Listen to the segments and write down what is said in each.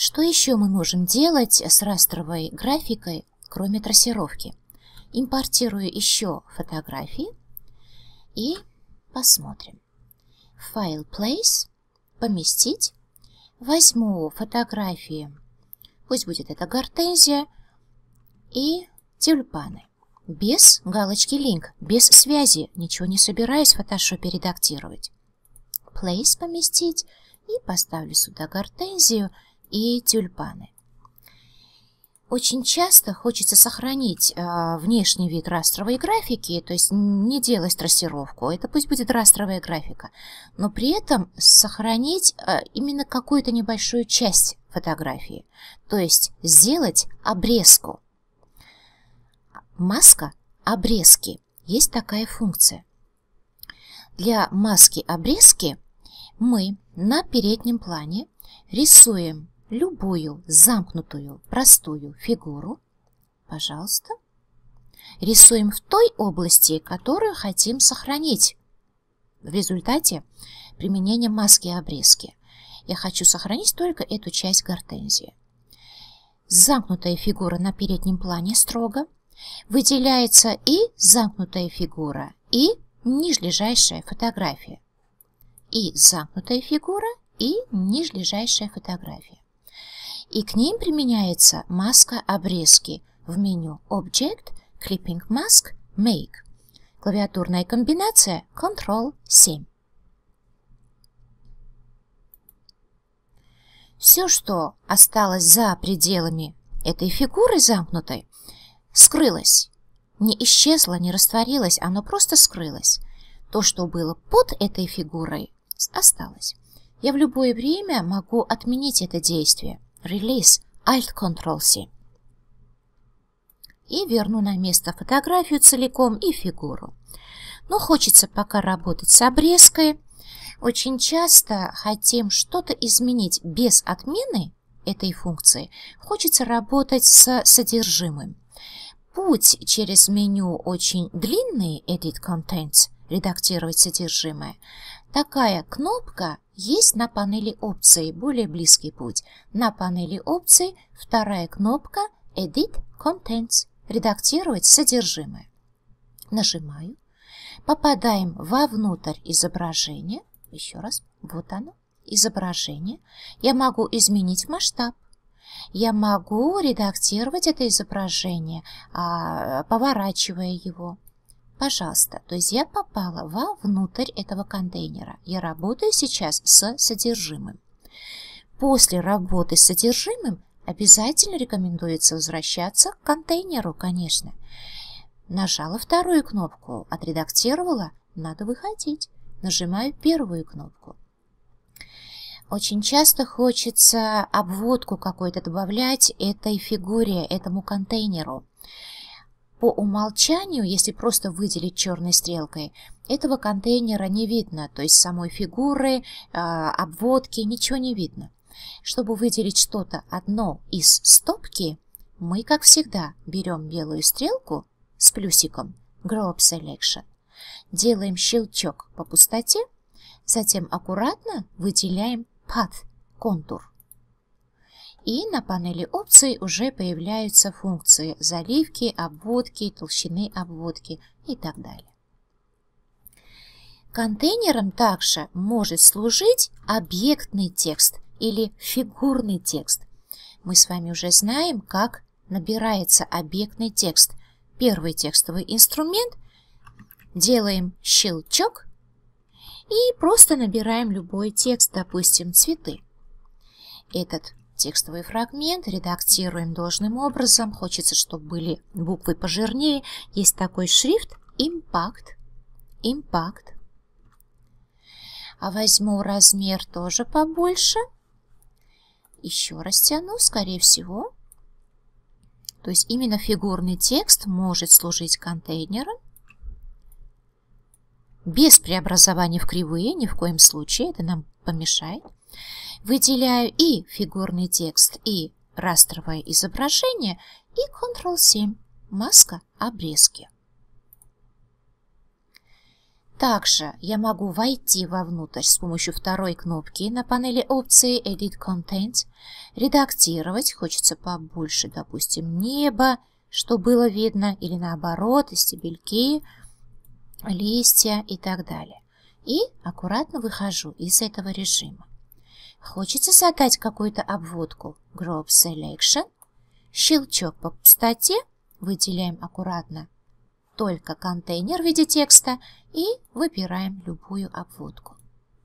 Что еще мы можем делать с растровой графикой, кроме трассировки? Импортирую еще фотографии и посмотрим. Файл Place, поместить. Возьму фотографии, пусть будет это гортензия и тюльпаны. Без галочки Link, без связи, ничего не собираюсь в фотошопе редактировать. Place поместить и поставлю сюда гортензию и тюльпаны. Очень часто хочется сохранить внешний вид растровой графики, то есть не делать трассировку, это пусть будет растровая графика, но при этом сохранить именно какую-то небольшую часть фотографии, то есть сделать обрезку. Маска обрезки. Есть такая функция. Для маски обрезки мы на переднем плане рисуем любую замкнутую простую фигуру, пожалуйста, рисуем в той области, которую хотим сохранить. В результате применения маски обрезки я хочу сохранить только эту часть гортензии. Замкнутая фигура на переднем плане строго, выделяется и замкнутая фигура, и нижележащая фотография. И замкнутая фигура, и нижележащая фотография. И к ним применяется маска обрезки в меню Object, Clipping Mask, Make. Клавиатурная комбинация Ctrl+7. Все, что осталось за пределами этой фигуры замкнутой, скрылось. Не исчезло, не растворилось, оно просто скрылось. То, что было под этой фигурой, осталось. Я в любое время могу отменить это действие. Release Alt-Ctrl+C. И верну на место фотографию целиком и фигуру. Но хочется пока работать с обрезкой. Очень часто хотим что-то изменить без отмены этой функции. Хочется работать с содержимым. Путь через меню очень длинный, Edit Contents, редактировать содержимое. Такая кнопка есть на панели опций, более близкий путь. На панели опций вторая кнопка Edit Contents, редактировать содержимое. Нажимаю, попадаем вовнутрь изображения. Еще раз, вот оно, изображение. Я могу изменить масштаб. Я могу редактировать это изображение, поворачивая его. Пожалуйста, то есть я попала вовнутрь этого контейнера. Я работаю сейчас с содержимым. После работы с содержимым обязательно рекомендуется возвращаться к контейнеру, конечно. Нажала вторую кнопку, отредактировала, надо выходить. Нажимаю первую кнопку. Очень часто хочется обводку какой-то добавлять этой фигуре, этому контейнеру. По умолчанию, если просто выделить черной стрелкой, этого контейнера не видно, то есть самой фигуры, обводки, ничего не видно. Чтобы выделить что-то одно из стопки, мы, как всегда, берем белую стрелку с плюсиком Group Selection, делаем щелчок по пустоте, затем аккуратно выделяем Path, контур. И на панели опций уже появляются функции заливки, обводки, толщины обводки и так далее. Контейнером также может служить объектный текст или фигурный текст. Мы с вами уже знаем, как набирается объектный текст. Первый текстовый инструмент, делаем щелчок и просто набираем любой текст, допустим, цветы. Этот текстовый фрагмент редактируем должным образом. Хочется, чтобы были буквы пожирнее. Есть такой шрифт Impact. А возьму размер тоже побольше. Еще растяну, скорее всего. То есть именно фигурный текст может служить контейнером. Без преобразования в кривые, ни в коем случае, это нам помешает. Выделяю и фигурный текст, и растровое изображение, и Ctrl+7, маска обрезки. Также я могу войти вовнутрь с помощью второй кнопки на панели опции Edit Content, редактировать, хочется побольше, допустим, неба, что было видно, или наоборот, стебельки, листья и так далее. И аккуратно выхожу из этого режима. Хочется задать какую-то обводку, Group Selection, щелчок по пустоте, выделяем аккуратно только контейнер в виде текста и выбираем любую обводку.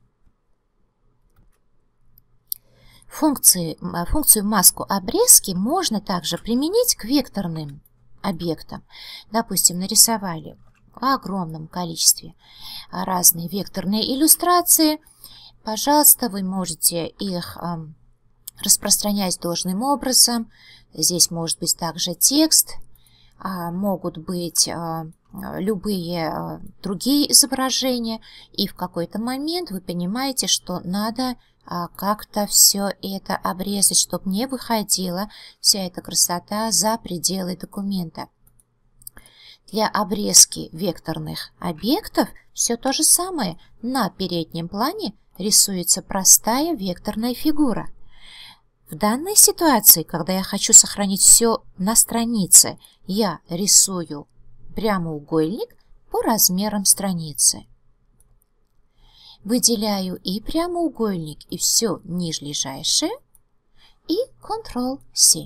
Функцию маску обрезки можно также применить к векторным объектам. Допустим, нарисовали в огромном количестве разные векторные иллюстрации. Пожалуйста, вы можете их распространять должным образом. Здесь может быть также текст, могут быть любые другие изображения, и в какой-то момент вы понимаете, что надо как-то все это обрезать, чтобы не выходила вся эта красота за пределы документа. Для обрезки векторных объектов все то же самое. На переднем плане рисуется простая векторная фигура. В данной ситуации, когда я хочу сохранить все на странице, я рисую прямоугольник по размерам страницы. Выделяю и прямоугольник, и все нижележащее, и Ctrl+C.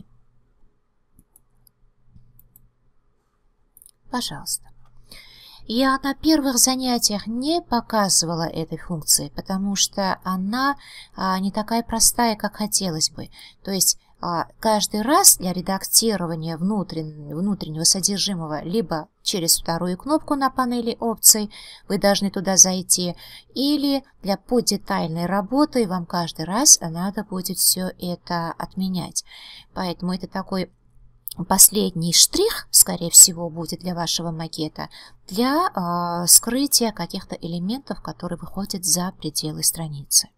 Пожалуйста. Я на первых занятиях не показывала этой функции, потому что она не такая простая, как хотелось бы. То есть каждый раз для редактирования внутреннего содержимого либо через вторую кнопку на панели опций вы должны туда зайти, или для поддетальной работы вам каждый раз надо будет все это отменять. Поэтому это такой последний штрих, скорее всего, будет для вашего макета для скрытия каких-то элементов, которые выходят за пределы страницы.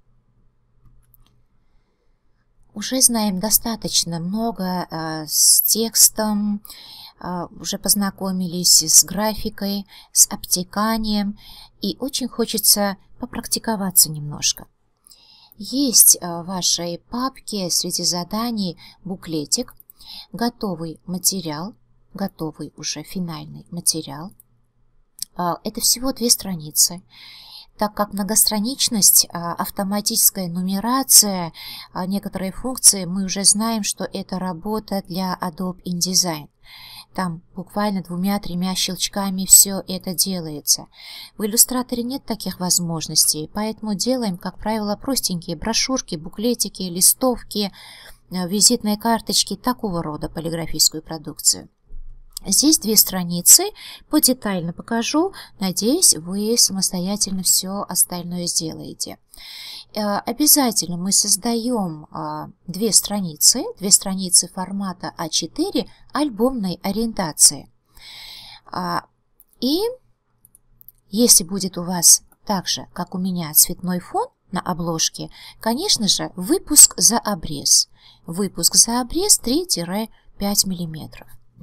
Уже знаем достаточно много с текстом, уже познакомились с графикой, с обтеканием, и очень хочется попрактиковаться немножко. Есть в вашей папке среди заданий буклетик, готовый материал, готовый уже финальный материал. Это всего 2 страницы. Так как многостраничность, автоматическая нумерация, некоторые функции, мы уже знаем, что это работа для Adobe InDesign. Там буквально 2-3 щелчками все это делается. В иллюстраторе нет таких возможностей, поэтому делаем, как правило, простенькие брошюрки, буклетики, листовки, визитные карточки, такого рода полиграфическую продукцию. Здесь 2 страницы, подетально покажу, надеюсь, вы самостоятельно все остальное сделаете. Обязательно мы создаем 2 страницы формата А4 альбомной ориентации. И если будет у вас так же, как у меня, цветной фон на обложке, конечно же, выпуск за обрез. Выпуск за обрез 3-5 мм.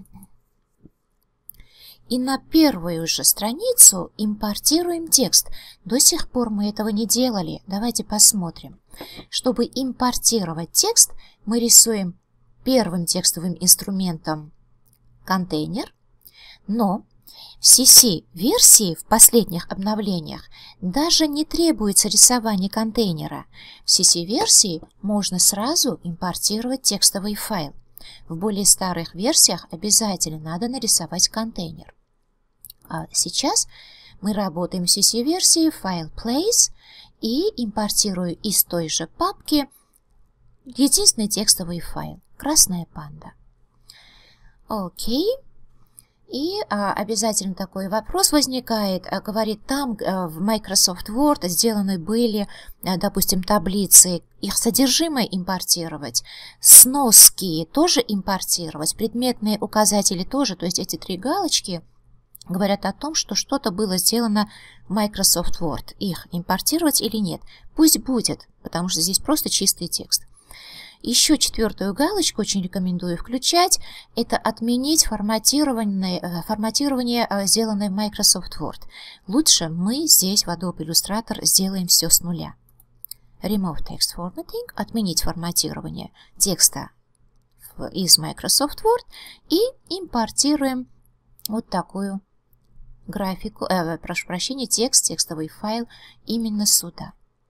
И на первую же страницу импортируем текст. До сих пор мы этого не делали. Давайте посмотрим. Чтобы импортировать текст, мы рисуем первым текстовым инструментом контейнер, но в CC-версии в последних обновлениях даже не требуется рисование контейнера. В CC-версии можно сразу импортировать текстовый файл. В более старых версиях обязательно надо нарисовать контейнер. А сейчас мы работаем в CC-версии файл Place и импортирую из той же папки единственный текстовый файл «Красная панда». Окей. И обязательно такой вопрос возникает, говорит, там в Microsoft Word сделаны были, допустим, таблицы, их содержимое импортировать, сноски тоже импортировать, предметные указатели тоже, то есть эти 3 галочки говорят о том, что что-то было сделано в Microsoft Word, их импортировать или нет, пусть будет, потому что здесь просто чистый текст. Еще 4-ю галочку очень рекомендую включать. Это отменить форматирование, сделанное в Microsoft Word. Lучше мы здесь в Adobe Illustrator сделаем все с нуля. Remove Text Formatting, отменить форматирование текста из Microsoft Word и импортируем вот такую графику, прошу прощения, текстовый файл именно сюда.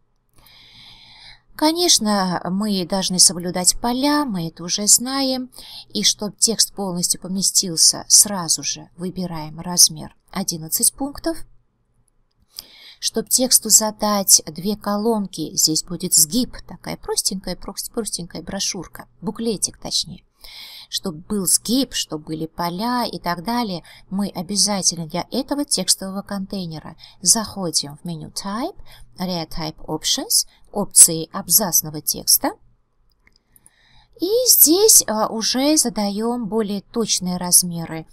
Конечно, мы должны соблюдать поля, мы это уже знаем. И чтобы текст полностью поместился, сразу же выбираем размер 11 пунктов. Чтобы тексту задать 2 колонки, здесь будет сгиб, такая простенькая брошюрка, буклетик точнее. Чтобы был сгиб, чтобы были поля и так далее, мы обязательно для этого текстового контейнера заходим в меню Type, Type Options, опции абзацного текста. И здесь уже задаем более точные размеры.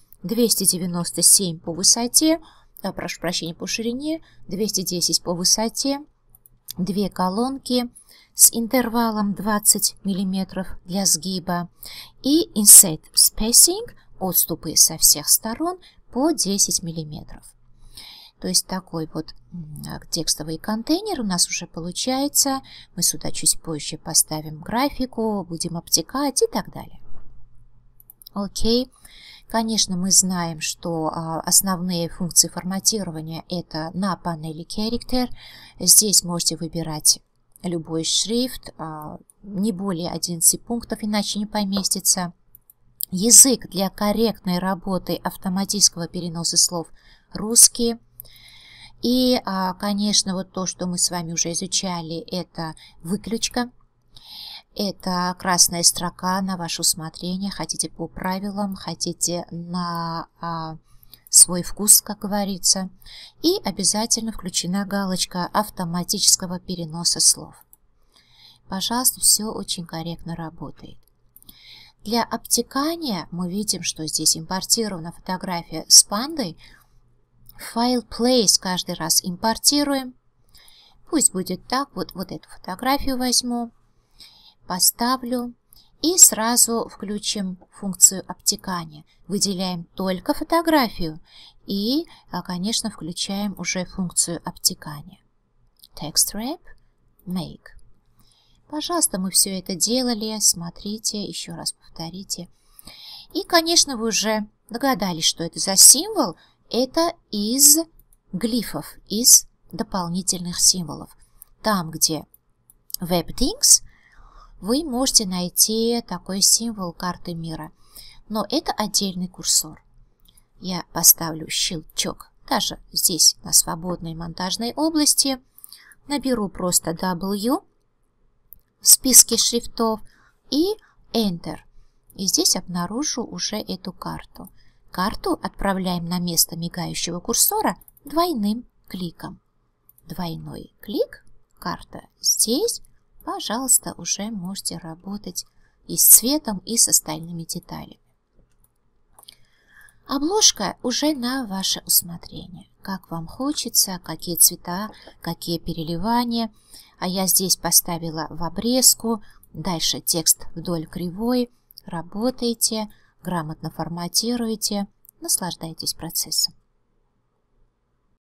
297 по высоте, прошу прощения, по ширине, 210 по высоте, 2 колонки с интервалом 20 мм для сгиба и Inset Spacing, отступы со всех сторон, по 10 мм. То есть такой вот текстовый контейнер у нас уже получается. Мы сюда чуть позже поставим графику, будем обтекать и так далее. Окей. Конечно, мы знаем, что основные функции форматирования это на панели Character. Здесь можете выбирать любой шрифт, не более 11 пунктов, иначе не поместится. Язык для корректной работы автоматического переноса слов русский. И, конечно, вот то, что мы с вами уже изучали, это выключка. Это красная строка на ваше усмотрение. Хотите по правилам, хотите на свой вкус, как говорится. И обязательно включена галочка автоматического переноса слов. Пожалуйста, все очень корректно работает. Для обтекания мы видим, что здесь импортирована фотография с пандой. Файл Place каждый раз импортируем. Пусть будет так. Вот эту фотографию возьму, поставлю и сразу включим функцию обтекания. Выделяем только фотографию и, конечно, включаем уже функцию обтекания. Text Wrap, Make. Пожалуйста, мы все это делали. Смотрите, еще раз повторите. И, конечно, вы уже догадались, что это за символ. Это из глифов, из дополнительных символов. Там, где WebThings, вы можете найти такой символ карты мира. Но это отдельный курсор. Я поставлю щелчок даже здесь, на свободной монтажной области. Наберу просто W в списке шрифтов и Enter. И здесь обнаружу уже эту карту. Карту отправляем на место мигающего курсора двойным кликом. Двойной клик, карта здесь. Пожалуйста, уже можете работать и с цветом, и с остальными деталями. Обложка уже на ваше усмотрение. Как вам хочется, какие цвета, какие переливания. А я здесь поставила в обрезку. Дальше текст вдоль кривой. Работайте, грамотно форматируйте. Наслаждайтесь процессом.